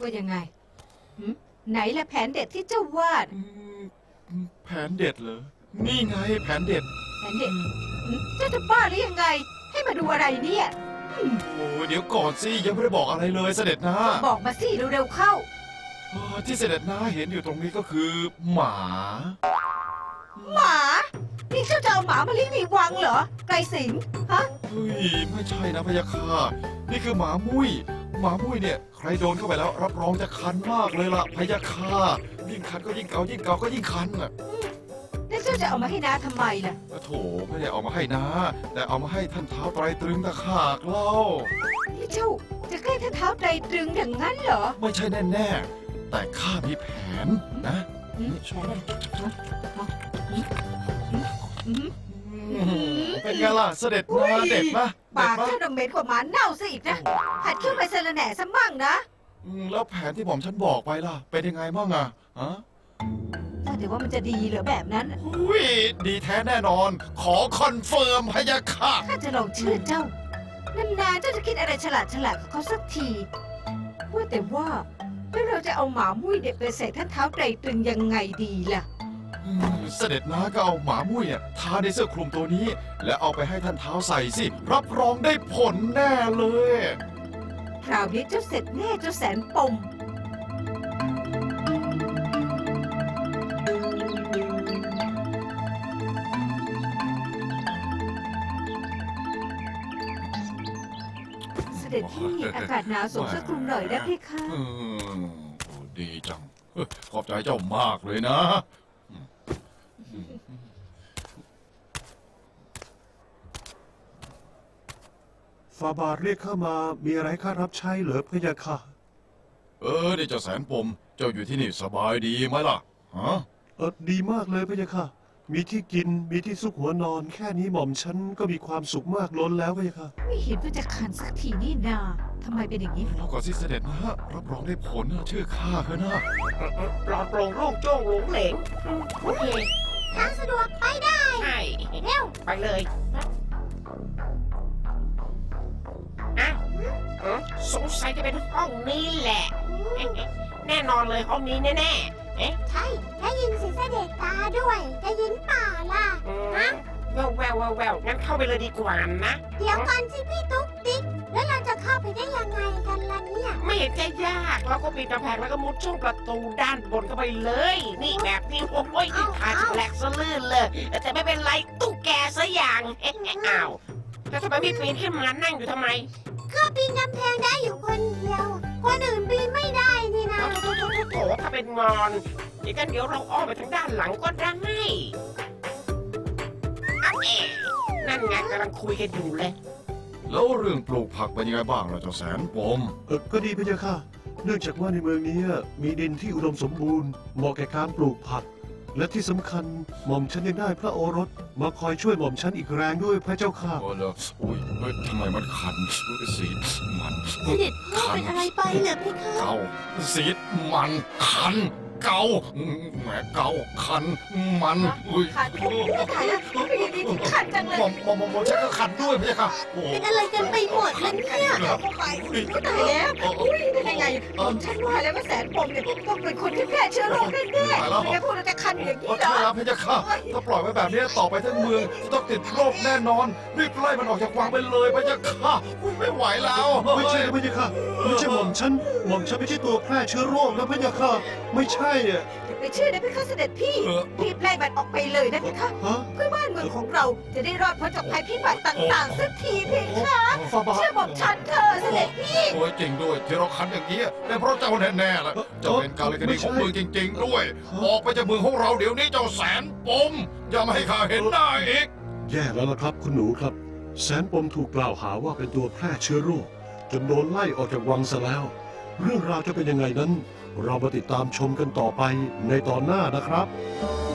ว่ายังไงไหนละแผนเด็ดที่เจ้าวาดแผนเด็ดเหรอนี่ไงแผนเด็ดแผนเด็ดเจ้าจะบ้าหรือยังไงให้มาดูอะไรเนี่ยโอ้เดี๋ยวก่อนสิยังไม่ได้บอกอะไรเลยเสด็จน้าบอกมาสิเร็วๆเข้าที่เสด็จน้าเห็นอยู่ตรงนี้ก็คือหมานี่เจ้าจะเอาหมามาเลี้ยงในวังเหรอไกรสิงห์ฮะเฮ้ยไม่ใช่นะพะยะค่ะนี่คือหมามุ้ยเนี่ยใครโดนเข้าไปแล้วรับรองจะคันมากเลยล่ะพะยะค่ะยิ่งคันก็ยิ่งเกายิ่งเกาก็ยิ่งคันอ่ะแล้วเจ้าจะเอามาให้น้าทำไมล่ะโถไม่ได้เอามาให้น้าแต่เอามาให้ท่านเท้าไตรตรึงตะขากเล่านี่เจ้าจะแกล้งท่านเท้าไตรตรึงอย่างนั้นเหรอไม่ใช่แน่ๆแต่ข้ามีแผนนะเป็นไงล่ะเสด็จมาเด็ดปะปากเจ้าดำเหม็นกว่าหมาเน่าซะอีกนะหัดเคี้ยวไปเซลแหน่ซะมั่งนะแล้วแผนที่ผมฉันบอกไปล่ะเป็นยังไงบ้างอะถ้าถือว่ามันจะดีเหรอแบบนั้นอุ้ยดีแท้แน่นอนขอคอนเฟิร์มพะยะค่ะข้าจะลองเชื่อเจ้านานๆเจ้าจะคิดอะไรฉลาดกับเขาสักทีว่าแต่ว่าแล้วเราจะเอาหมามุ้ยเด็กไปใส่ท่านเท้าไตรตรึงยังไงดีล่ะเสด็จน้าก็เอาหมามุ้ยทาในเสื้อคลุมตัวนี้แล้วเอาไปให้ท่านเท้าใส่สิรับรองได้ผลแน่เลยคราวนี้เจ้าเสร็จแน่เจ้าแสนปมเสด็จพี่อากาศหนาวสวมเสื้อคลุมหน่อยได้ไหมคะดีจังขอบใจเจ้ามากเลยนะฟาบาทเรียกข้ามามีอะไรข้ารับใช้เหรอพะยะค่ะนี่เจ้าแสนปมเจ้าอยู่ที่นี่สบายดีไหมล่ะฮะดีมากเลยพะยะค่ะมีที่กินมีที่ซุกหัวนอนแค่นี้หม่อมฉันก็มีความสุขมากล้นแล้วพะยะค่ะไม่เห็นว่าจะคันสักทีนี่นาทำไมเป็นอย่างนี้เราก่อนสิเสด็จนะรับรองได้ผลนะชื่อข้าเถอะนะปลอดโปร่งโล่งโจ้งหลงเหลงโอเคทางสะดวกไปได้ใช่เร็วไปเลยสงสัยจะเป็นห้องนี้แหละแน่นอนเลยห้องนี้แน่ๆใช่ได้ยินเสียงเสด็จตาด้วยได้ยินป่าล่ะแววงั้นเข้าไปเลยดีกว่านะเดี๋ยวก่อนสิพี่ตุ๊กติ๊กแล้วเราจะเข้าไปได้ยังไงกันล่ะเนี่ยไม่เห็นจะยากเราก็ปีนกำแพงแล้วก็มุดช่องประตูด้านบนเข้าไปเลยนี่แบบนี้โอ้ยขาฉลักสะลื่นเลยแต่ไม่เป็นไรตุ๊กแกซะอย่างอ้าวแล้วทำไมไม่ปีนขึ้นมานั่งอยู่ทำไมก็ปีนกำแพงได้อยู่คนเดียวคนอื่นปีนไม่ได้นี่นะโถถ้าเป็นงอนอย่างนั้นเดี๋ยวเราอ้อมไปทางด้านหลังก็ได้นั่นไงกำลังคุยกันอยู่เลยแล้วเรื่องปลูกผักเป็นยังไงบ้างล่ะเจ้าแสนปมก็ดีพะยะค่ะเนื่องจากว่าในเมืองนี้มีดินที่อุดมสมบูรณ์เหมาะแก่การปลูกผักและที่สำคัญหม่อมฉันยังได้พระโอรสมาคอยช่วยหม่อมฉันอีกแรงด้วยพระเจ้าค่ะโอ้แล้วอุ้ยทำไมมันคันสีมันเสด็จพ่อเป็นอะไรไปเหรอพี่คะเกาสีมันคันเกาแหมเกาคันมันคันไม่ขายนะดีคันจังเลยมอฉันก็คันด้วยพี่ค่ะเป็นอะไรกันไปหมดเลยเนี่ยตายแล้วเป็นยังไงผมฉันว่าแล้วว่าแสนปมเนี่ยต้องเป็นคนที่แพร่เชื้อโรคแน่ๆแกพูดจะคันอย่างนี้เหรอพี่ค่ะถ้าปล่อยไว้แบบนี้ต่อไปทั้งเมืองจะต้องติดโรคแน่นอนรีบไล่มันออกจากวังไปเลยพี่ค่ะไม่ไหวแล้วไม่ใช่พี่ค่ะไม่ใช่หม่อมฉันไม่ใช่ตัวแพร่เชื้อโรคนะพี่ค่ะไม่ใช่ไปเชื่อนะพี่ข้าเสด็จพี่รีบไล่มันออกไปเลยนะพี่ข้าเพื่อบ้านเมืองของเราจะได้รอดพ้นจากภัยพิบัติต่างๆสักทีพี่ข้าเชื่อบอกฉันเธอเสด็จพี่โอ้ยจริงด้วยที่เราคันอย่างนี้เป็นเพราะเจ้าแน่ๆแหละเจ้าเป็นกาลกดีของเมืองจริงๆด้วยออกไปจากเมืองของเราเดี๋ยวนี้เจ้าแสนปมอย่ามาให้ข้าเห็นหน้าอีกแย่แล้วล่ะครับคุณหนูครับแสนปมถูกกล่าวหาว่าเป็นตัวแพร่เชื้อโรคจนโดนไล่ออกจากวังซะแล้วเรื่องราวจะเป็นยังไงนั้นเรามาติดตามชมกันต่อไปในตอนหน้านะครับ